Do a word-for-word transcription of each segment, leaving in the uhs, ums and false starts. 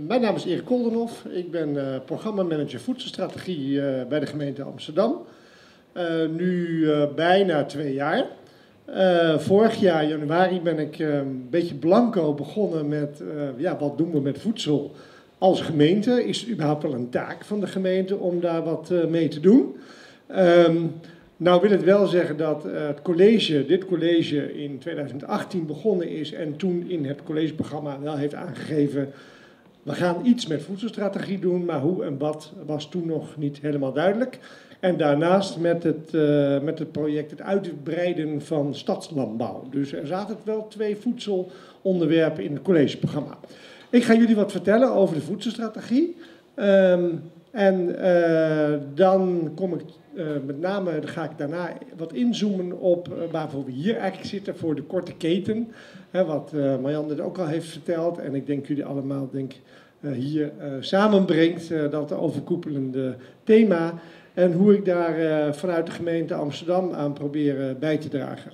mijn naam is Erik Koldenhoff. Ik ben uh, programmamanager voedselstrategie uh, bij de gemeente Amsterdam. Uh, nu uh, bijna twee jaar. Uh, vorig jaar, januari, ben ik uh, een beetje blanco begonnen met uh, ja, wat doen we met voedsel als gemeente. Is het überhaupt wel een taak van de gemeente om daar wat uh, mee te doen? Um, nou wil het wel zeggen dat uh, het college, dit college in tweeduizend achttien begonnen is en toen in het collegeprogramma wel heeft aangegeven: we gaan iets met voedselstrategie doen, maar hoe en wat was toen nog niet helemaal duidelijk. En daarnaast met het, uh, met het project het uitbreiden van stadslandbouw. Dus er zaten wel twee voedselonderwerpen in het collegeprogramma. Ik ga jullie wat vertellen over de voedselstrategie. Um, en uh, dan kom ik uh, met name, dan ga ik daarna wat inzoomen op uh, waarvoor we hier eigenlijk zitten, voor de korte keten. Hè, wat uh, Marjan net ook al heeft verteld. En ik denk jullie allemaal denk, uh, hier uh, samenbrengt, uh, dat overkoepelende thema. En hoe ik daar uh, vanuit de gemeente Amsterdam aan probeer uh, bij te dragen.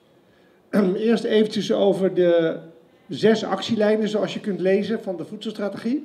Eerst eventjes over de zes actielijnen, zoals je kunt lezen, van de voedselstrategie.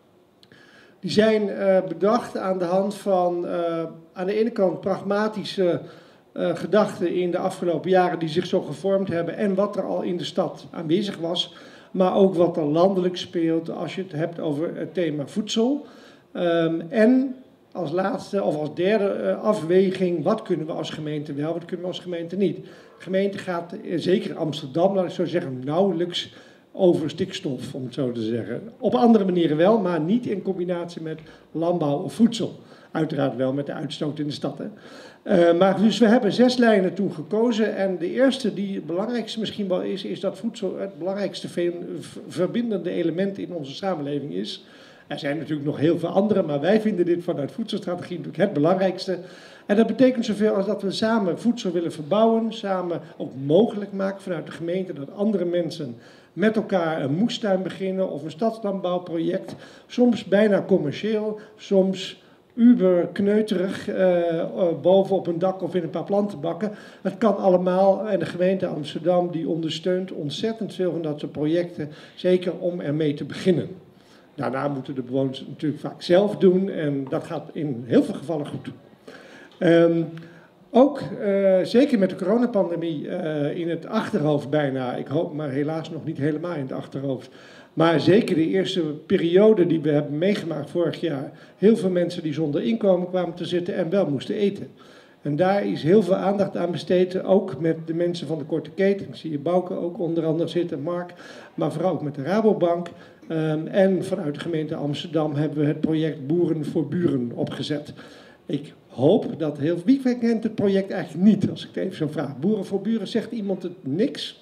Die zijn uh, bedacht aan de hand van uh, aan de ene kant pragmatische uh, gedachten in de afgelopen jaren die zich zo gevormd hebben en wat er al in de stad aanwezig was, maar ook wat er landelijk speelt als je het hebt over het thema voedsel. Um, en als laatste of als derde uh, afweging, wat kunnen we als gemeente wel, wat kunnen we als gemeente niet. De gemeente gaat, zeker Amsterdam, laat ik zo zeggen, nauwelijks over stikstof, om het zo te zeggen. Op andere manieren wel, maar niet in combinatie met landbouw of voedsel. Uiteraard wel met de uitstoot in de stad. Hè. Uh, maar dus we hebben zes lijnen toen gekozen. En de eerste, die het belangrijkste misschien wel is, is dat voedsel het belangrijkste verbindende element in onze samenleving is. Er zijn natuurlijk nog heel veel andere, maar wij vinden dit vanuit voedselstrategie natuurlijk het belangrijkste. En dat betekent zoveel als dat we samen voedsel willen verbouwen, samen ook mogelijk maken vanuit de gemeente dat andere mensen met elkaar een moestuin beginnen of een stadslandbouwproject. Soms bijna commercieel, soms uberkneuterig, uh, boven op een dak of in een paar plantenbakken. Het kan allemaal en de gemeente Amsterdam die ondersteunt ontzettend veel van dat soort projecten, zeker om ermee te beginnen. Daarna moeten de bewoners het natuurlijk vaak zelf doen en dat gaat in heel veel gevallen goed. Um, ook, uh, zeker met de coronapandemie, uh, in het achterhoofd bijna, ik hoop maar helaas nog niet helemaal in het achterhoofd, maar zeker de eerste periode die we hebben meegemaakt vorig jaar, heel veel mensen die zonder inkomen kwamen te zitten en wel moesten eten. En daar is heel veel aandacht aan besteed, ook met de mensen van de korte keten. Ik zie je Bouke ook onder andere zitten, Mark, maar vooral ook met de Rabobank. Um, en vanuit de gemeente Amsterdam hebben we het project Boeren voor Buren opgezet. Ik hoop dat heel... Wie kent het project eigenlijk niet, als ik het even zo vraag? Boeren voor Buren, zegt iemand het niks?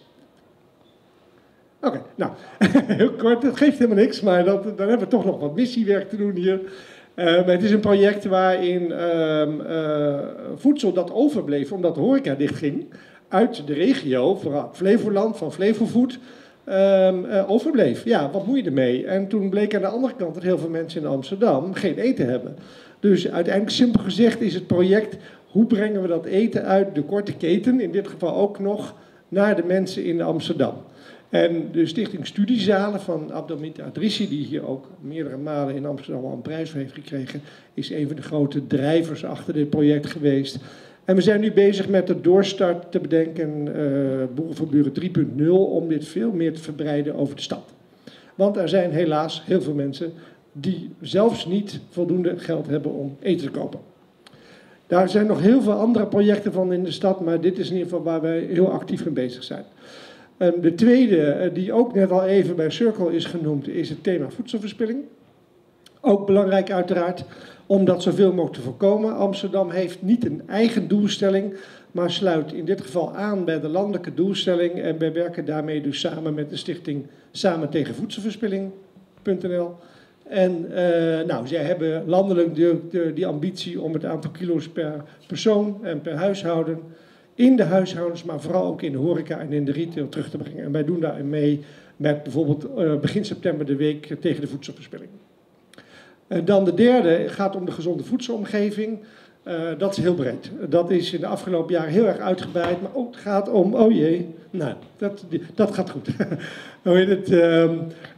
Oké, okay, nou, heel kort, dat geeft helemaal niks, maar dat, dan hebben we toch nog wat missiewerk te doen hier. Uh, maar het is een project waarin uh, uh, voedsel dat overbleef, omdat de horeca dichtging, uit de regio, vooral Flevoland, van Flevofood, Um, uh, overbleef. Ja, wat moet je ermee? En toen bleek aan de andere kant dat heel veel mensen in Amsterdam geen eten hebben. Dus uiteindelijk, simpel gezegd, is het project: hoe brengen we dat eten uit de korte keten, in dit geval ook nog, naar de mensen in Amsterdam? En de stichting Studiezalen van Abdelhamid Adrissi, die hier ook meerdere malen in Amsterdam al een prijs voor heeft gekregen, is een van de grote drijvers achter dit project geweest. En we zijn nu bezig met de doorstart te bedenken, uh, Boeren voor Buren drie punt nul, om dit veel meer te verbreiden over de stad. Want er zijn helaas heel veel mensen die zelfs niet voldoende geld hebben om eten te kopen. Daar zijn nog heel veel andere projecten van in de stad, maar dit is in ieder geval waar wij heel actief mee bezig zijn. Um, de tweede, die ook net al even bij Circle is genoemd, is het thema voedselverspilling. Ook belangrijk uiteraard, om dat zoveel mogelijk te voorkomen. Amsterdam heeft niet een eigen doelstelling, maar sluit in dit geval aan bij de landelijke doelstelling. En wij werken daarmee dus samen met de stichting Samen tegen Voedselverspilling punt n l. En uh, nou, zij hebben landelijk de, de, die ambitie om het aantal kilo's per persoon en per huishouden in de huishoudens, maar vooral ook in de horeca en in de retail terug te brengen. En wij doen daarin mee met bijvoorbeeld uh, begin september de week tegen de voedselverspilling. En dan de derde gaat om de gezonde voedselomgeving. Uh, dat is heel breed. Dat is in de afgelopen jaren heel erg uitgebreid, maar ook het gaat om, oh jee, nou, dat, dat gaat goed. Hoe heet het? Uh,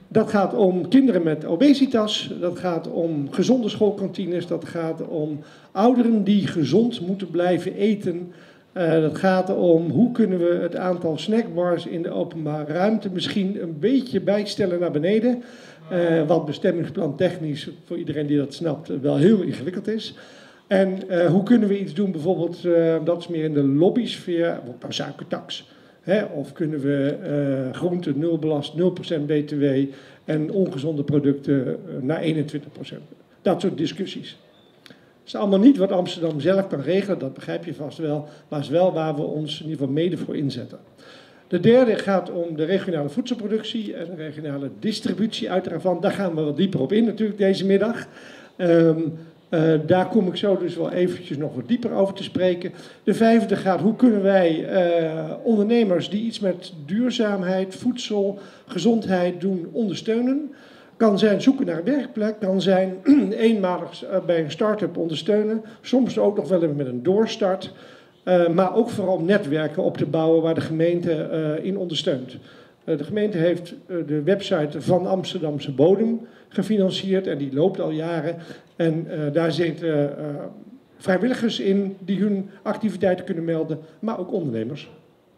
Dat gaat om kinderen met obesitas, dat gaat om gezonde schoolkantines, dat gaat om ouderen die gezond moeten blijven eten. Uh, dat gaat om hoe kunnen we het aantal snackbars in de openbare ruimte misschien een beetje bijstellen naar beneden. Uh, wat bestemmingsplan technisch, voor iedereen die dat snapt, wel heel ingewikkeld is. En uh, hoe kunnen we iets doen, bijvoorbeeld, uh, dat is meer in de lobbysfeer, een suikertax. Hè? Of kunnen we uh, groenten nul belast, nul procent B T W en ongezonde producten uh, naar eenentwintig procent. Dat soort discussies. Het is allemaal niet wat Amsterdam zelf kan regelen, dat begrijp je vast wel, maar het is wel waar we ons in ieder geval mede voor inzetten. De derde gaat om de regionale voedselproductie en de regionale distributie uit daarvan. Daar gaan we wat dieper op in natuurlijk deze middag. Um, uh, daar kom ik zo dus wel eventjes nog wat dieper over te spreken. De vijfde gaat hoe kunnen wij uh, ondernemers die iets met duurzaamheid, voedsel, gezondheid doen ondersteunen. Kan zijn zoeken naar een werkplek, kan zijn eenmalig bij een start-up ondersteunen. Soms ook nog wel even met een doorstart. Uh, maar ook vooral netwerken op te bouwen waar de gemeente uh, in ondersteunt. Uh, de gemeente heeft uh, de website van Amsterdamse Bodem gefinancierd en die loopt al jaren. En uh, daar zitten uh, uh, vrijwilligers in die hun activiteiten kunnen melden, maar ook ondernemers.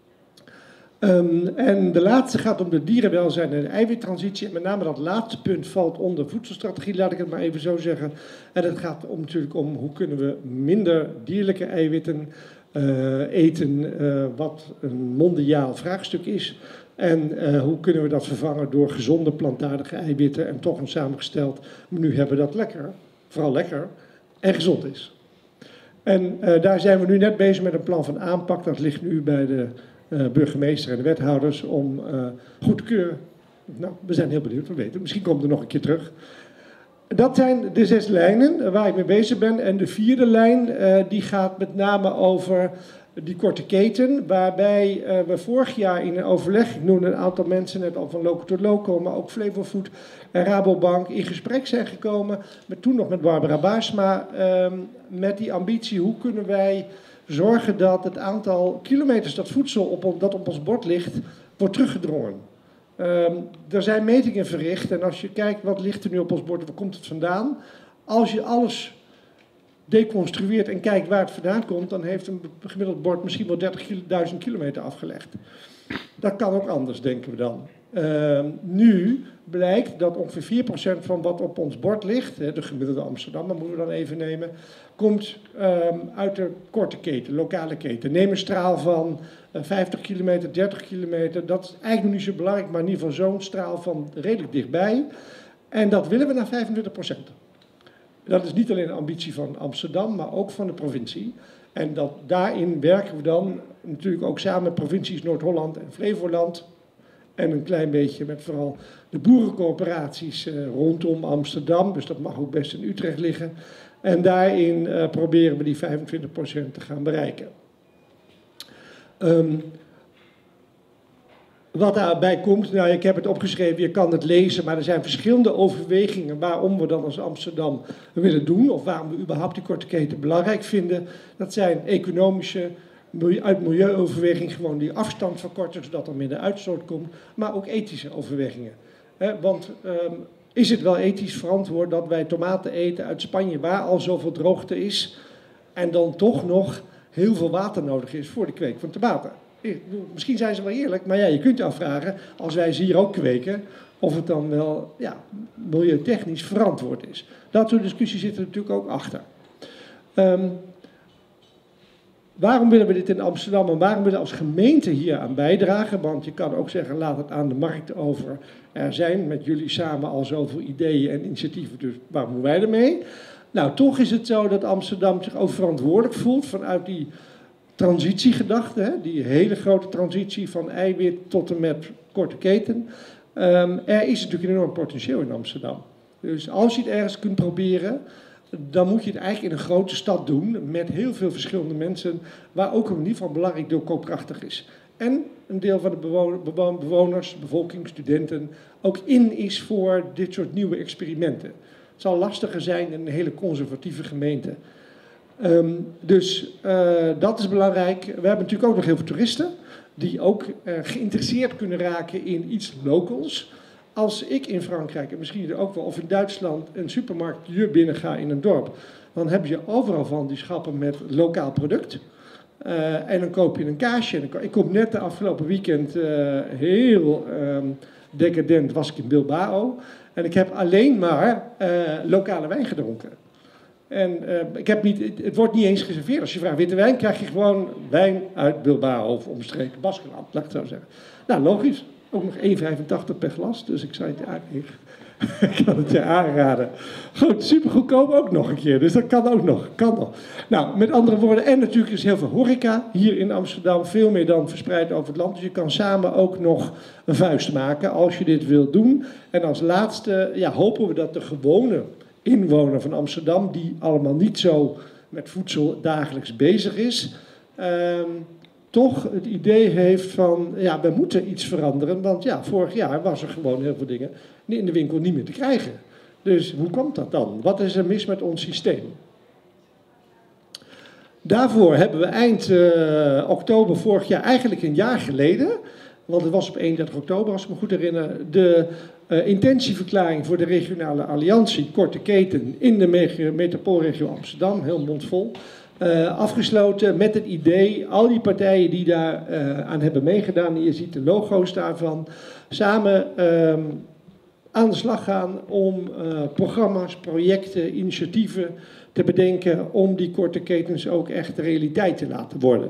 Um, en de laatste gaat om de dierenwelzijn en de eiwittransitie. En met name dat laatste punt valt onder voedselstrategie, laat ik het maar even zo zeggen. En het gaat om, natuurlijk om hoe kunnen we minder dierlijke eiwitten uh, eten, uh, wat een mondiaal vraagstuk is. En uh, hoe kunnen we dat vervangen door gezonde plantaardige eiwitten en toch een samengesteld menu hebben dat lekker, vooral lekker en gezond is. En uh, daar zijn we nu net bezig met een plan van aanpak. Dat ligt nu bij de Uh, burgemeester en de wethouders om uh, goed te keuren. Nou, we zijn heel benieuwd, we weten. Misschien komt er nog een keer terug. Dat zijn de zes lijnen waar ik mee bezig ben. En de vierde lijn uh, die gaat met name over die korte keten. Waarbij uh, we vorig jaar in een overleg, ik noemde een aantal mensen net al van Loco to Loco, maar ook Flevo Food en Rabobank in gesprek zijn gekomen. Met, toen nog met Barbara Baarsma. Uh, met die ambitie, hoe kunnen wij zorgen dat het aantal kilometers dat voedsel op, dat op ons bord ligt, wordt teruggedrongen. Um, er zijn metingen verricht en als je kijkt wat ligt er nu op ons bord, waar komt het vandaan? Als je deconstrueert en kijkt waar het vandaan komt, dan heeft een gemiddeld bord misschien wel dertigduizend kilometer afgelegd. Dat kan ook anders, denken we dan. Uh, nu blijkt dat ongeveer vier procent van wat op ons bord ligt, de gemiddelde Amsterdammer moeten we dan even nemen, komt um, uit de korte keten, lokale keten. Neem een straal van uh, vijftig kilometer, dertig kilometer, dat is eigenlijk nog niet zo belangrijk, maar in ieder geval zo'n straal van redelijk dichtbij. En dat willen we naar vijfentwintig procent. Dat is niet alleen een ambitie van Amsterdam, maar ook van de provincie. En dat, daarin werken we dan natuurlijk ook samen met provincies Noord-Holland en Flevoland. En een klein beetje met vooral de boerencoöperaties uh, rondom Amsterdam. Dus dat mag ook best in Utrecht liggen. En daarin uh, proberen we die vijfentwintig procent te gaan bereiken. Um, wat daarbij komt, nou ik heb het opgeschreven, je kan het lezen, maar er zijn verschillende overwegingen waarom we dat als Amsterdam willen doen. Of waarom we überhaupt die korte keten belangrijk vinden. Dat zijn economische, uit milieuoverweging gewoon die afstand verkorten, zodat er minder uitstoot komt. Maar ook ethische overwegingen. He, want um, is het wel ethisch verantwoord dat wij tomaten eten uit Spanje, waar al zoveel droogte is, en dan toch nog heel veel water nodig is voor de kweek van tomaten? Misschien zijn ze wel eerlijk, maar ja, je kunt je afvragen, als wij ze hier ook kweken, of het dan wel ja, milieutechnisch verantwoord is. Dat soort discussies zitten er natuurlijk ook achter. Um, waarom willen we dit in Amsterdam en waarom willen we als gemeente hier aan bijdragen? Want je kan ook zeggen, laat het aan de markt over. Er zijn met jullie samen al zoveel ideeën en initiatieven, dus waar moeten wij ermee? Nou, toch is het zo dat Amsterdam zich ook verantwoordelijk voelt vanuit die transitiegedachte, hè, die hele grote transitie van eiwit tot en met korte keten. Um, er is natuurlijk een enorm potentieel in Amsterdam. Dus als je het ergens kunt proberen, dan moet je het eigenlijk in een grote stad doen, met heel veel verschillende mensen, waar ook in ieder geval belangrijk deel koopkrachtig is. En een deel van de bewoners, bevolking, studenten, ook in is voor dit soort nieuwe experimenten. Het zal lastiger zijn in een hele conservatieve gemeente. Um, dus uh, dat is belangrijk. We hebben natuurlijk ook nog heel veel toeristen die ook uh, geïnteresseerd kunnen raken in iets locals. als ik in Frankrijk, en misschien ook wel, of in Duitsland, een supermarkt hier binnen ga in een dorp, dan heb je overal van die schappen met lokaal product. Uh, en dan koop je een kaasje. Ik kom net de afgelopen weekend uh, heel um, decadent, was ik in Bilbao. En ik heb alleen maar uh, lokale wijn gedronken. En uh, ik heb niet, het wordt niet eens geserveerd. Als je vraagt witte wijn, krijg je gewoon wijn uit Bilbao of omstreken Baskeland, laat ik het zo zeggen. Nou, logisch. Ook nog één vijfentachtig per glas, dus ik zou het eigenlijk... Ik kan het je aanraden. Goed, super goedkoop ook nog een keer. Dus dat kan ook nog. Kan nog. Nou, met andere woorden, en natuurlijk is heel veel horeca hier in Amsterdam. Veel meer dan verspreid over het land. Dus je kan samen ook nog een vuist maken als je dit wilt doen. En als laatste ja, hopen we dat de gewone inwoner van Amsterdam, die allemaal niet zo met voedsel dagelijks bezig is, um, toch het idee heeft van, ja, we moeten iets veranderen. Want ja, vorig jaar was er gewoon heel veel dingen in de winkel niet meer te krijgen. Dus hoe komt dat dan? Wat is er mis met ons systeem? Daarvoor hebben we eind uh, oktober vorig jaar, eigenlijk een jaar geleden, want het was op eenendertig oktober, als ik me goed herinner, de uh, intentieverklaring voor de regionale alliantie, korte keten, in de metropoolregio Amsterdam, heel mondvol, uh, afgesloten met het idee, al die partijen die daar uh, aan hebben meegedaan, je ziet de logo's daarvan, samen uh, aan de slag gaan om uh, programma's, projecten, initiatieven te bedenken om die korte ketens ook echt realiteit te laten worden.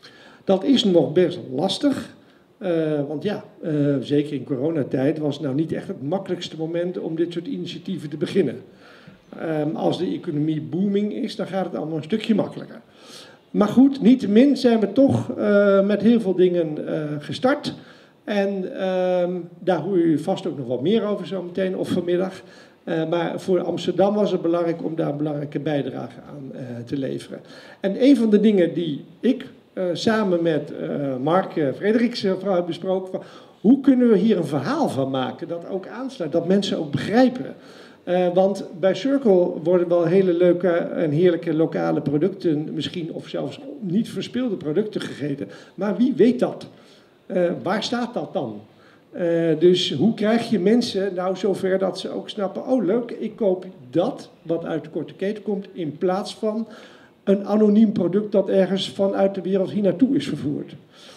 Dat is nog best lastig, uh, want ja, uh, zeker in coronatijd was het nou niet echt het makkelijkste moment om dit soort initiatieven te beginnen. Um, als de economie booming is, dan gaat het allemaal een stukje makkelijker. Maar goed, niettemin zijn we toch uh, met heel veel dingen uh, gestart. En um, daar hoor je vast ook nog wat meer over zo meteen of vanmiddag. Uh, maar voor Amsterdam was het belangrijk om daar een belangrijke bijdrage aan uh, te leveren. En een van de dingen die ik uh, samen met uh, Mark uh, Frederiks uh, heb besproken, van, hoe kunnen we hier een verhaal van maken dat ook aansluit, dat mensen ook begrijpen. Uh, want bij Circle worden wel hele leuke en heerlijke lokale producten, misschien of zelfs niet verspilde producten gegeten. Maar wie weet dat? Uh, waar staat dat dan? Uh, dus hoe krijg je mensen nou zover dat ze ook snappen, oh leuk, ik koop dat wat uit de korte keten komt in plaats van een anoniem product dat ergens vanuit de wereld hier naartoe is vervoerd.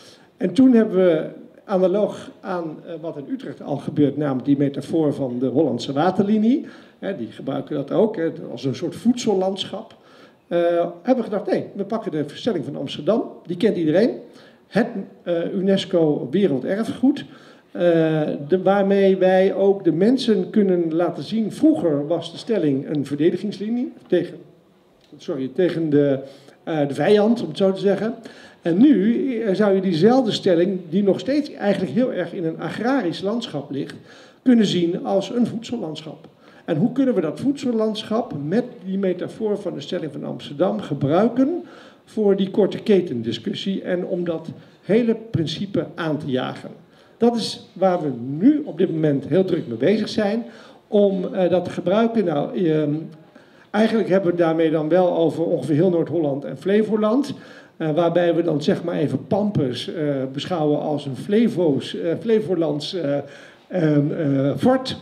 En toen hebben we analoog aan uh, wat in Utrecht al gebeurt, namelijk die metafoor van de Hollandse waterlinie, hè, die gebruiken dat ook hè, als een soort voedsellandschap, uh, hebben we gedacht, nee, we pakken de verstelling van Amsterdam, die kent iedereen, het uh, UNESCO Werelderfgoed, uh, de, waarmee wij ook de mensen kunnen laten zien. Vroeger was de stelling een verdedigingslinie tegen, sorry, tegen de, uh, de vijand, om het zo te zeggen. En nu uh, zou je diezelfde stelling, die nog steeds eigenlijk heel erg in een agrarisch landschap ligt, kunnen zien als een voedsellandschap. En hoe kunnen we dat voedsellandschap met die metafoor van de stelling van Amsterdam gebruiken voor die korte ketendiscussie en om dat hele principe aan te jagen. Dat is waar we nu op dit moment heel druk mee bezig zijn, om uh, dat te gebruiken. Nou, uh, eigenlijk hebben we het daarmee dan wel over ongeveer heel Noord-Holland en Flevoland, uh, waarbij we dan zeg maar even Pampus uh, beschouwen als een Flevo's, uh, Flevolands uh, uh, uh, fort.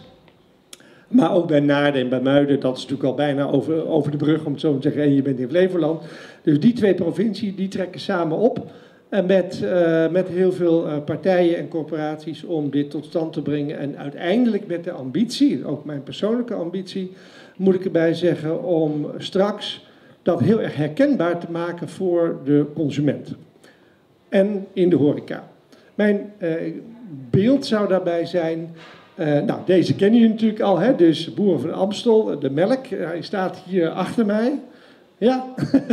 Maar ook bij Naarden en bij Muiden, dat is natuurlijk al bijna over, over de brug, om het zo te zeggen, en je bent in Flevoland. Dus die twee provincies, die trekken samen op. En met, uh, met heel veel uh, partijen en corporaties om dit tot stand te brengen. En uiteindelijk met de ambitie, ook mijn persoonlijke ambitie, moet ik erbij zeggen, om straks dat heel erg herkenbaar te maken voor de consument. En in de horeca. Mijn uh, beeld zou daarbij zijn, uh, nou deze kennen jullie natuurlijk al, hè? Dus Boeren van Amstel, de melk, hij staat hier achter mij. Ja.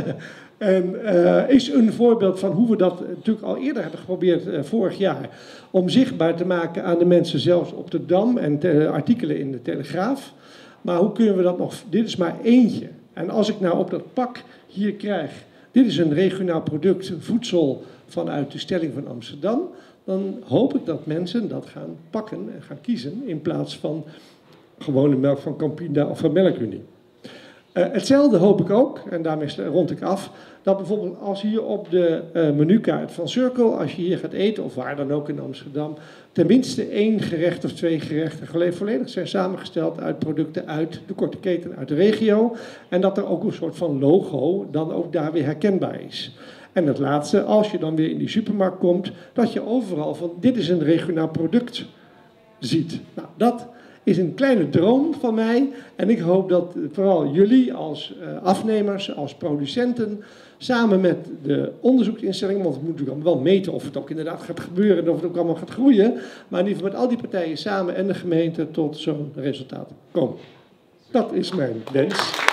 En uh, is een voorbeeld van hoe we dat natuurlijk al eerder hebben geprobeerd uh, vorig jaar. Om zichtbaar te maken aan de mensen zelfs op de Dam en te, artikelen in de Telegraaf. Maar hoe kunnen we dat nog, dit is maar eentje. En als ik nou op dat pak hier krijg, dit is een regionaal product, voedsel vanuit de stelling van Amsterdam. Dan hoop ik dat mensen dat gaan pakken en gaan kiezen in plaats van gewone melk van Campina of van Melkunie. Uh, hetzelfde hoop ik ook, en daarmee rond ik af, dat bijvoorbeeld als hier op de uh, menukaart van Circle, als je hier gaat eten, of waar dan ook in Amsterdam, tenminste één gerecht of twee gerechten volledig zijn samengesteld uit producten uit de korte keten uit de regio. En dat er ook een soort van logo dan ook daar weer herkenbaar is. En het laatste, als je dan weer in die supermarkt komt, dat je overal van dit is een regionaal product ziet. Nou, dat is een kleine droom van mij. En ik hoop dat vooral jullie als uh, afnemers, als producenten, samen met de onderzoeksinstellingen, want we moeten natuurlijk wel meten of het ook inderdaad gaat gebeuren en of het ook allemaal gaat groeien, maar in ieder geval met al die partijen samen en de gemeente tot zo'n resultaat komen. Dat is mijn wens.